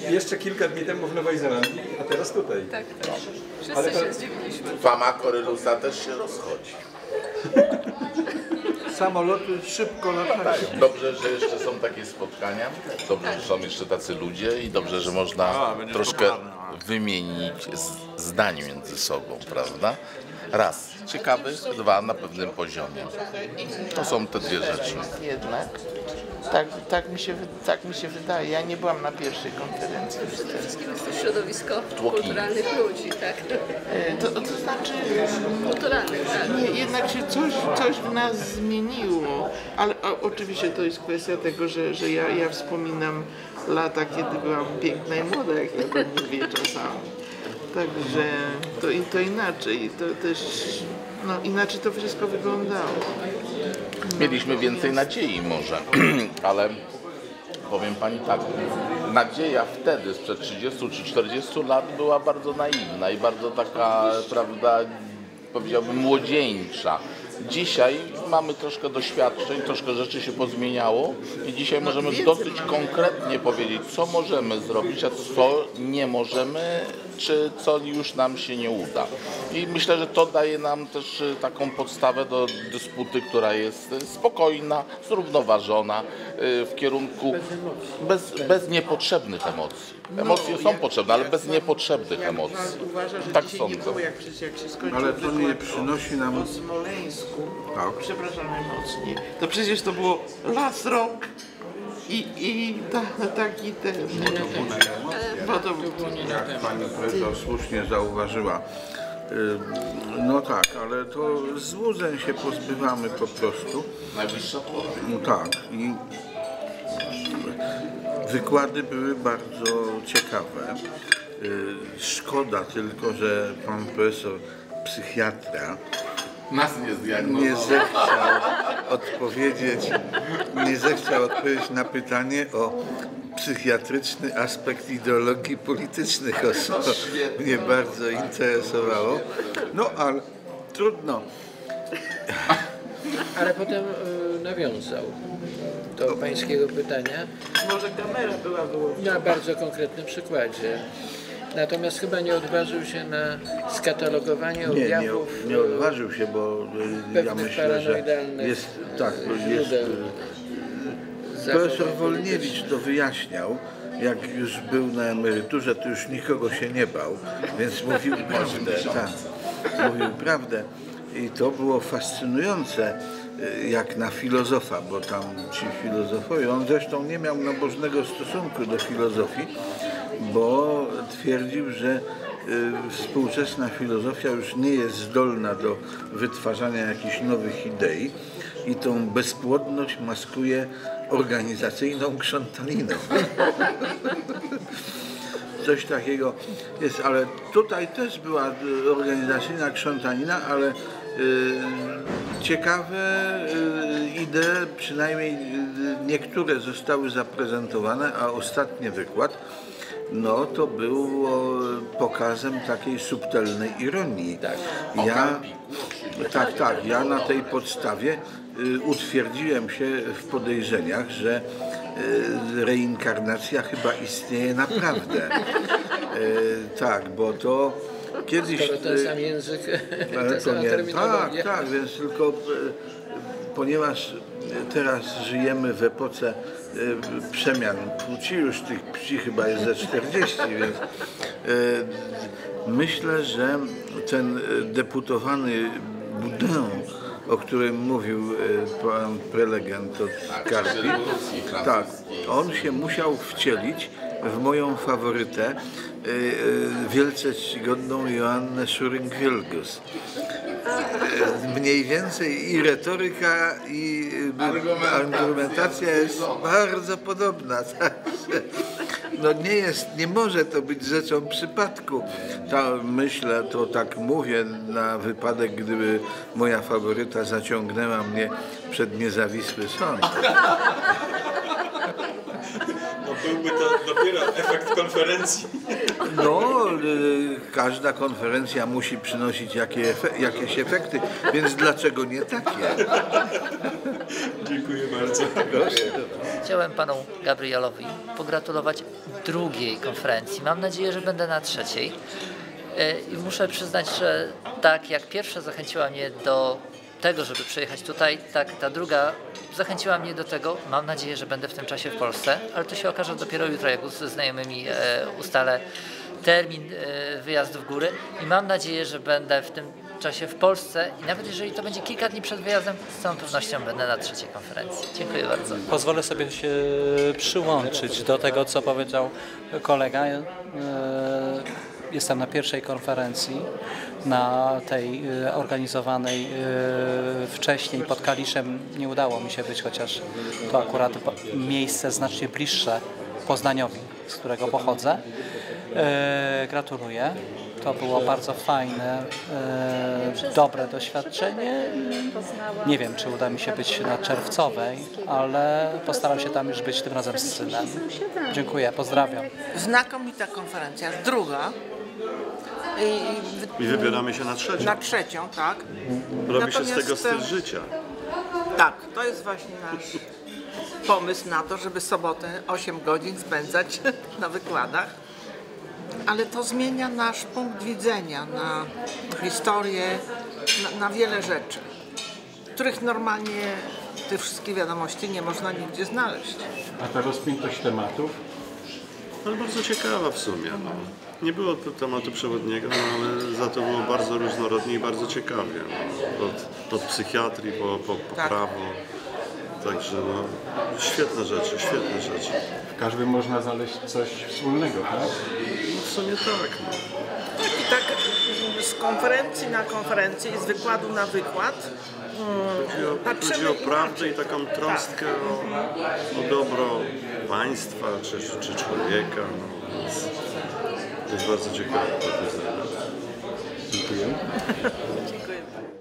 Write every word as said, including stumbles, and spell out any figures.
jeszcze kilka dni temu w Nowej Zelandii, a teraz tutaj. Tak, tak. Wszyscy Ale to... się zdziwiliśmy. Fama Korylusa też się rozchodzi. Samoloty szybko latają. Dobrze, że jeszcze są takie spotkania, dobrze, że są jeszcze tacy ludzie i dobrze, że można A, będzie troszkę popularne. wymienić z- zdań między sobą, prawda? Raz, ciekawy, dwa, na pewnym poziomie. To są te dwie rzeczy. Jednak. Tak, tak, mi się, tak mi się wydaje. Ja nie byłam na pierwszej konferencji. Przede wszystkim jest to środowisko Tłoki. kulturalnych ludzi, tak? E, To, to znaczy, Kulturalnych, tak. nie, jednak się coś, coś w nas zmieniło, ale o, oczywiście to jest kwestia tego, że, że ja, ja wspominam lata, kiedy byłam piękna i młoda, jak ja to mówię czasami. Także to, to inaczej, to też, no inaczej to wszystko wyglądało. Mieliśmy więcej nadziei może, ale powiem Pani tak, nadzieja wtedy, sprzed trzydziestu czy czterdziestu lat była bardzo naiwna i bardzo taka, prawda, powiedziałbym młodzieńcza. Dzisiaj mamy troszkę doświadczeń, troszkę rzeczy się pozmieniało i dzisiaj możemy dosyć konkretnie powiedzieć, co możemy zrobić, a co nie możemy, czy co już nam się nie uda. I myślę, że to daje nam też taką podstawę do dysputy, która jest spokojna, zrównoważona, w kierunku bez, bez niepotrzebnych emocji. Emocje są potrzebne, ale bez niepotrzebnych emocji. Uważa, że Tak dzisiaj sądzę. nie było, jak, przecież jak się skończył Ale to nie wykład przynosi nam... o Smoleńsku, Tak. przepraszam najmocniej, to przecież to było las, rok i, i ta, taki ten... Bo to Jak pani profesor słusznie zauważyła. Y, No tak, ale to złudzeń się pozbywamy po prostu. Najwyższa pora. No tak. I wykłady były bardzo ciekawe. Y, Szkoda tylko, że pan profesor psychiatra Nas nie nie zdiagnozował. zechciał odpowiedzieć, nie zechciał odpowiedzieć na pytanie o psychiatryczny aspekt ideologii politycznych, o co mnie bardzo interesowało. No ale trudno. Ale potem y, nawiązał do pańskiego pytania może kamera była wyłączona. na bardzo konkretnym przykładzie. Natomiast chyba nie odważył się na skatalogowanie Nie, nie, objawów nie odważył się, bo y, ja pewnych myślę, że paranoidalnych jest, tak, jest, źródeł y, profesor Wolniewicz to wyjaśniał, jak już był na emeryturze, to już nikogo się nie bał, więc mówił prawdę, tak, mówił prawdę i to było fascynujące, y, jak na filozofa, bo tam ci filozofowie, on zresztą nie miał nabożnego stosunku do filozofii, bo twierdził, że y, współczesna filozofia już nie jest zdolna do wytwarzania jakichś nowych idei i tą bezpłodność maskuje organizacyjną krzątaniną. Coś takiego jest, ale tutaj też była y, organizacyjna krzątanina, ale y, ciekawe y, idee, przynajmniej y, niektóre zostały zaprezentowane, a ostatni wykład no to było pokazem takiej subtelnej ironii. Tak. Ja, tak, tak, ja na tej podstawie y, utwierdziłem się w podejrzeniach, że y, reinkarnacja chyba istnieje naprawdę. Y, tak, bo to kiedyś... skoro ten sam język, Ale ta to sama nie, terminologia. tak, tak, więc tylko e, ponieważ teraz żyjemy w epoce e, przemian płci, już tych płci chyba jest ze czterdzieści, więc e, myślę, że ten deputowany Boudin, o którym mówił e, pan prelegent od Karpi, tak, on się musiał wcielić w moją faworytę, e, e, wielce czcigodną Joannę Schuring-Wielgus. E, Mniej więcej i retoryka, i e, argumentacja jest bardzo podobna. Także, no nie jest, nie może to być rzeczą przypadku. Ta, myślę, to tak mówię na wypadek, gdyby moja faworyta zaciągnęła mnie przed niezawisły sąd. No byłby to dopiero efekt konferencji. No, y, każda konferencja musi przynosić jakie efe, jakieś efekty, więc dlaczego nie takie? Dziękuję bardzo. Chciałem panu Gabrielowi pogratulować drugiej konferencji. Mam nadzieję, że będę na trzeciej. E, I muszę przyznać, że tak jak pierwsza zachęciła mnie do tego, żeby przyjechać tutaj, tak ta druga zachęciła mnie do tego. Mam nadzieję, że będę w tym czasie w Polsce, ale to się okaże dopiero jutro, jak ze znajomymi e, ustalę termin e, wyjazdu w góry i mam nadzieję, że będę w tym czasie w Polsce i nawet jeżeli to będzie kilka dni przed wyjazdem, z całą pewnością będę na trzeciej konferencji. Dziękuję bardzo. Pozwolę sobie się przyłączyć do tego, co powiedział kolega. E, Jestem na pierwszej konferencji, na tej e, organizowanej e, wcześniej pod Kaliszem. Nie udało mi się być, chociaż to akurat miejsce znacznie bliższe Poznaniowi, z którego pochodzę. E, gratuluję. To było bardzo fajne, e, dobre doświadczenie. Nie wiem, czy uda mi się być na czerwcowej, ale postaram się tam już być tym razem z synem. Dziękuję, pozdrawiam. Znakomita konferencja, druga. I, I wybieramy się na trzecią. Na trzecią, tak. Robi się z Natomiast, tego styl życia. Tak, to jest właśnie nasz pomysł na to, żeby sobotę osiem godzin spędzać na wykładach. Ale to zmienia nasz punkt widzenia na historię, na, na wiele rzeczy, których normalnie tych wszystkich wiadomości nie można nigdzie znaleźć. A ta rozpiętość tematów? Ale bardzo ciekawa w sumie. No. Nie było to tematu przewodniego, no, ale za to było bardzo różnorodnie i bardzo ciekawie. No. Od, od psychiatrii po, po, po Tak. prawo. Także no, świetne rzeczy, świetne rzeczy. W każdym można znaleźć coś wspólnego, tak? No, w sumie tak. No. Tak i tak z konferencji na konferencję i z wykładu na wykład Chodzi o, patrzymy chodzi o prawdę inaczej. i taką troskę o, o dobro państwa czy, czy człowieka. No. Więc to jest bardzo ciekawe. Dziękuję. Dziękuję.